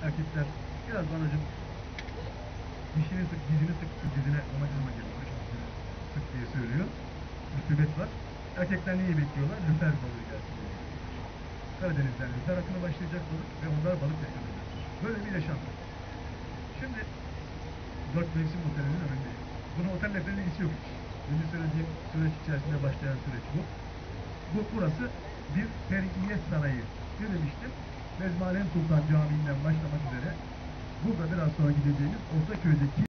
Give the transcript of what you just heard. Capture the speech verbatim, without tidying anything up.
erkekler biraz anacım dişini sık, dizini sık, dizine amacıma geliyor. Sık diye söylüyor. Rütubet var. Erkekler neyi bekliyorlar? Lüfer balığı gelsin diye. Karadeniz'den lüfer akını başlayacak balık ve onlar balık yaşanacak. Böyle bir yaşam. Şimdi dört mevsim otelinin önündeyiz. Bunun otelle falan ilgisi yok hiç. Önce söylediğim süreç içerisinde başlayan süreç bu. Bu burası bir Feriyet Sarayı. Ne demiştim? Mezmalem Sultan Camii'nden başlamak üzere burada biraz sonra gideceğimiz Ortaköy'deki